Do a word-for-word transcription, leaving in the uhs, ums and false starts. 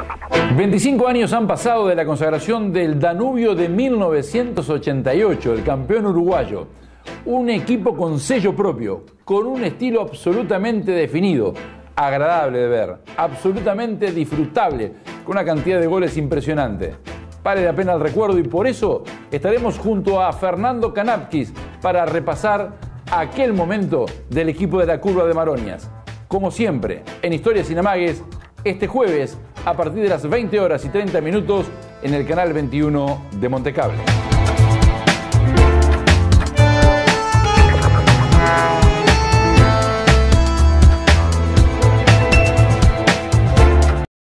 veinticinco años han pasado de la consagración del Danubio de mil novecientos ochenta y ocho, el campeón uruguayo. Un equipo con sello propio, con un estilo absolutamente definido, agradable de ver, absolutamente disfrutable, con una cantidad de goles impresionante. Vale la pena el recuerdo y por eso estaremos junto a Fernando Canapkis para repasar aquel momento del equipo de la Curva de Maronias. Como siempre, en Historias sin Amagues, este jueves a partir de las veinte horas y treinta minutos en el canal veintiuno de Montecable.